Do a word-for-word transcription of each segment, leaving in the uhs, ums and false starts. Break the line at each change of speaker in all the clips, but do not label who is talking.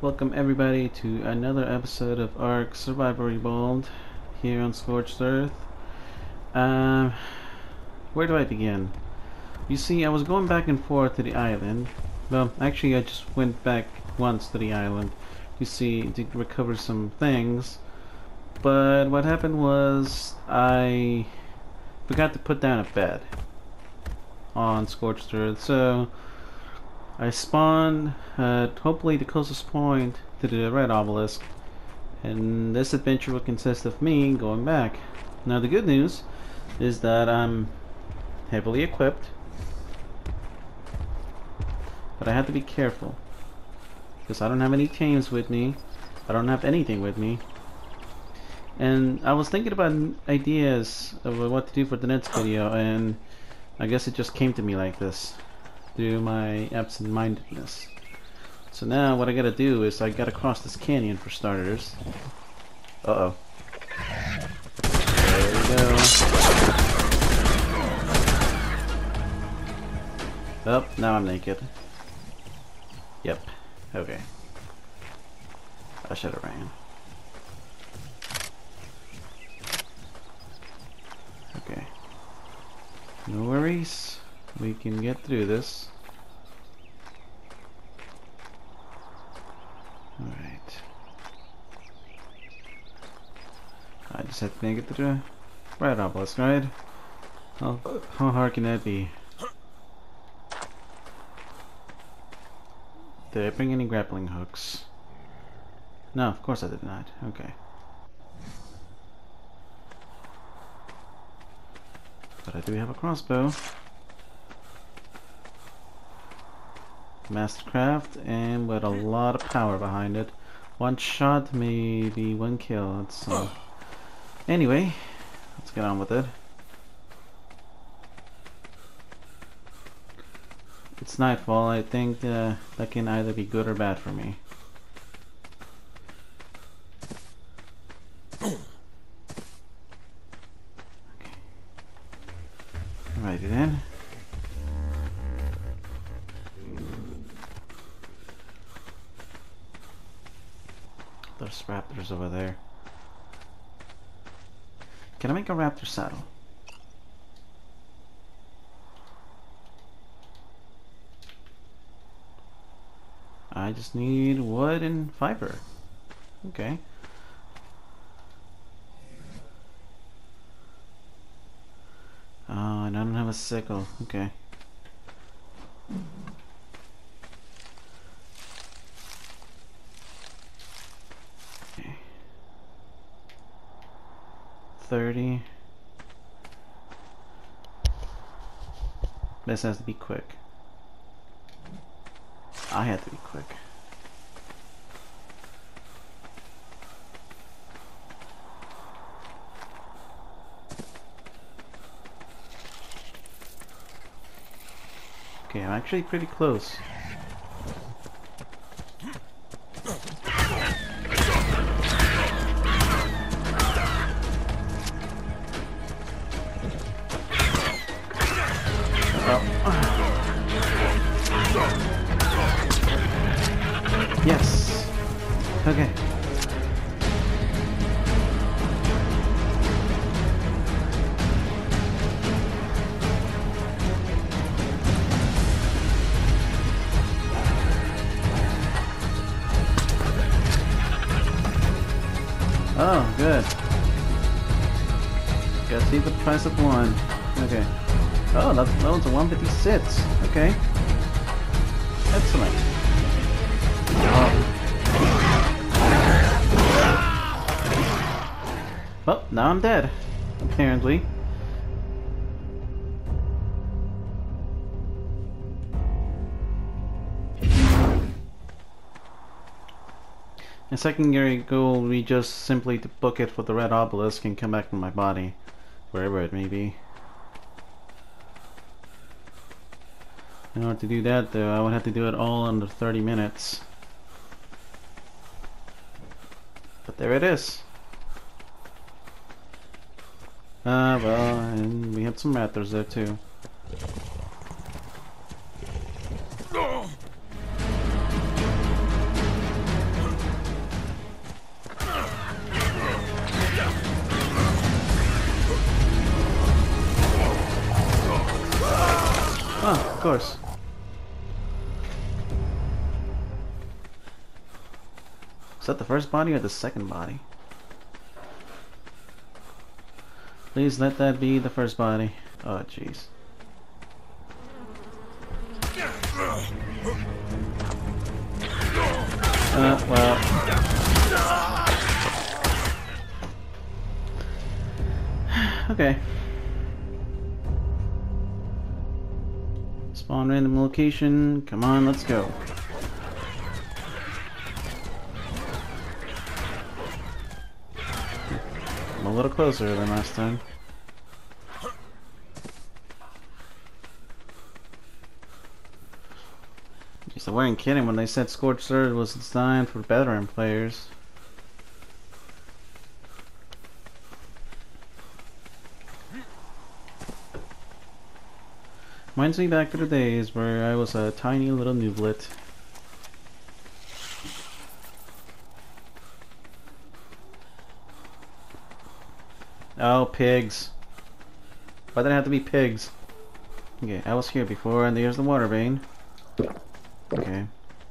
Welcome everybody to another episode of Ark Survival Revolved here on Scorched Earth. Um, where do I begin? You see, I was going back and forth to the island. Well, actually I just went back once to the island, you see, to recover some things. But what happened was I forgot to put down a bed on Scorched Earth, so I spawned at hopefully the closest point to the red obelisk, and this adventure will consist of me going back. Now the good news is that I'm heavily equipped, but I have to be careful because I don't have any chains with me. I don't have anything with me, and I was thinking about ideas of what to do for the next video, and I guess it just came to me like this through my absent-mindedness. So now what I gotta do is I gotta cross this canyon for starters. Uh-oh. There we go. Oh, now I'm naked. Yep. Okay. I should have ran. Okay. No worries. We can get through this. Alright. I just have to make it to the red obelisk, right? How, how hard can that be? Did I bring any grappling hooks? No, of course I did not. Okay. But I do have a crossbow. Mastercraft, and with a lot of power behind it. One shot, maybe one kill. That's uh... anyway, let's get on with it. It's nightfall. I think uh, that can either be good or bad for me. Okay. Alrighty then. There's raptors over there. Can I make a raptor saddle? I just need wood and fiber. Okay. Oh, and I don't have a sickle. Okay. thirty. This has to be quick. I have to be quick. Okay, I'm actually pretty close. Yes. Okay. Oh, good. Gotta see the price of one. Okay. Oh, that, that was a one fifty-six. Okay. Excellent. Well, now I'm dead, apparently. A secondary goal will be just simply to book it for the red obelisk and come back to my body, wherever it may be. In order to do that though, I would have to do it all under thirty minutes. But there it is. Ah, uh, well, and we have some raptors there too. course. Is that the first body or the second body? Please let that be the first body. Oh, jeez. Uh, well. Okay. Spawn random location. Come on, let's go. I'm a little closer than last time. Jeez, I weren't kidding when they said Scorched Earth was designed for veteran players. Reminds me back to the days where I was a tiny little nooblet. Oh, pigs. Why did it have to be pigs? Okay, I was here before, and there's the water vein. Okay.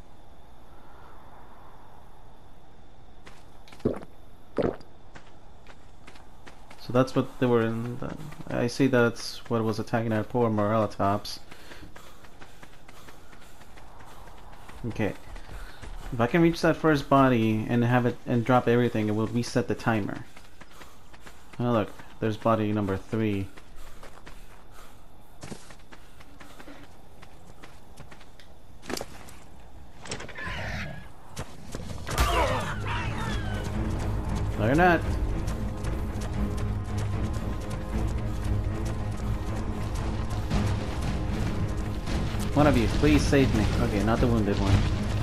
So that's what they were in. The, I see that's what was attacking our poor Morellatops. Okay. If I can reach that first body and have it and drop everything, it will reset the timer. Oh look, there's body number three. No, you're not. One of you, please save me. Okay, not the wounded one.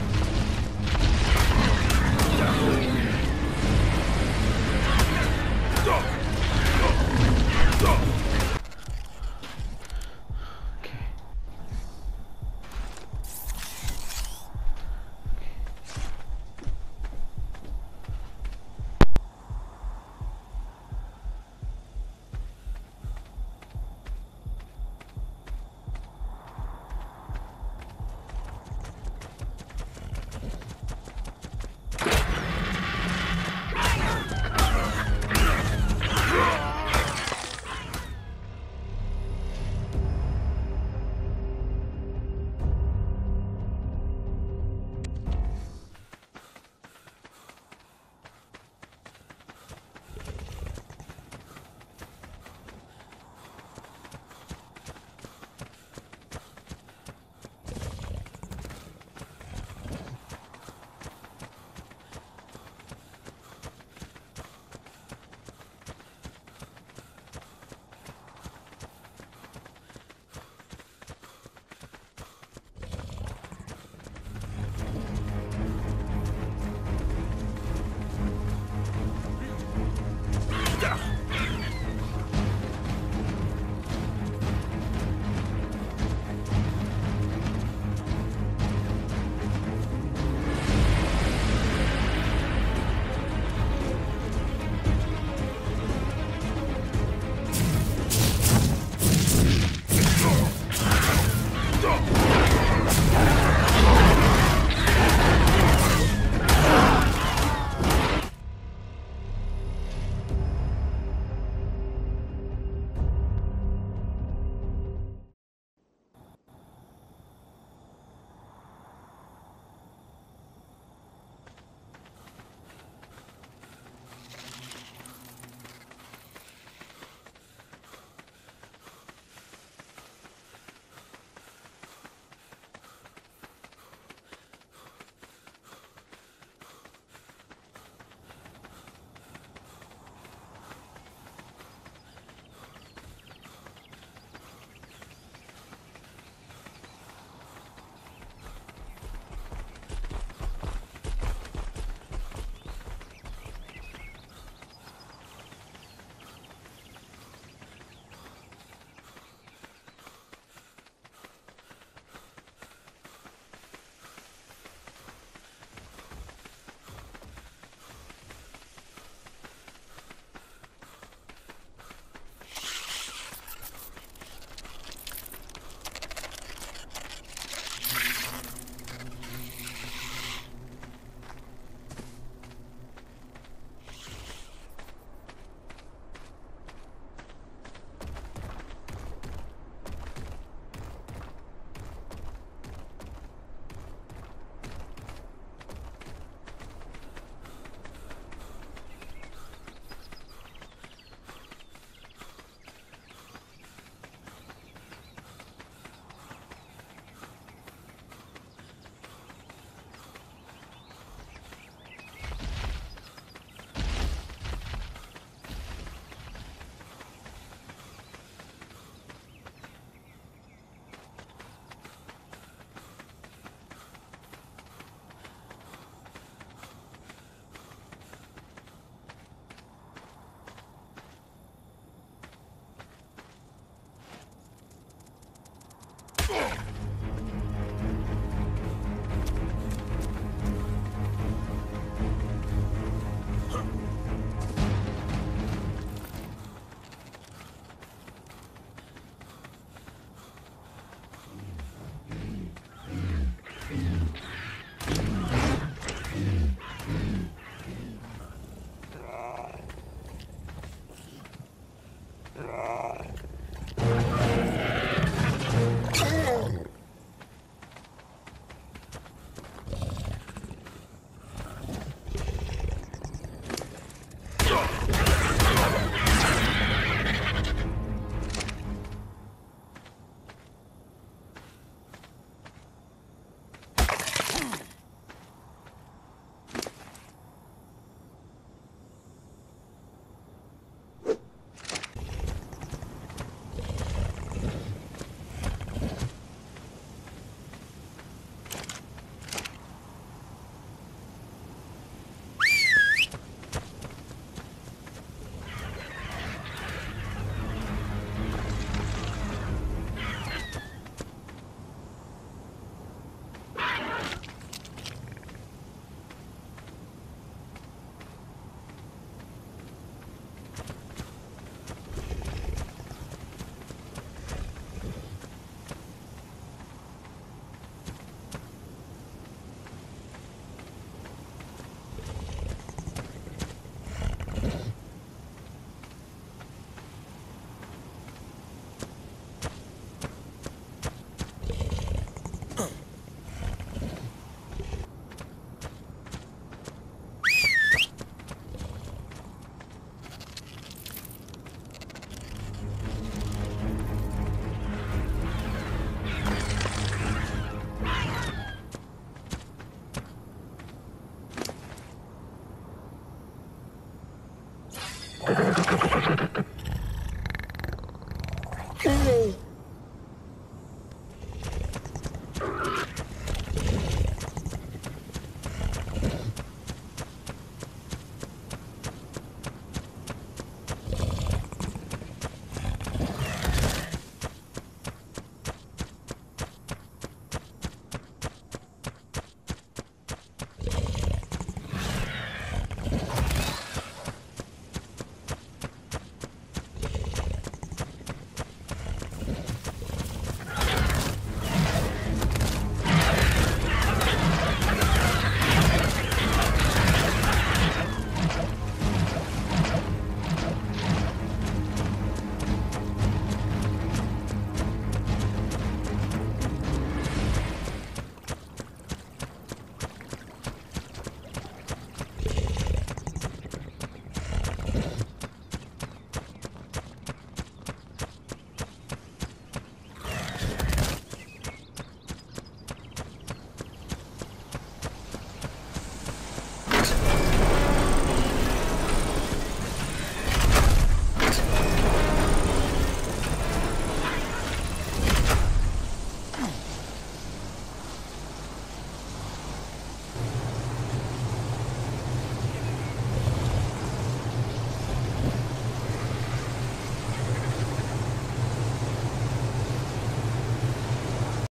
Okay.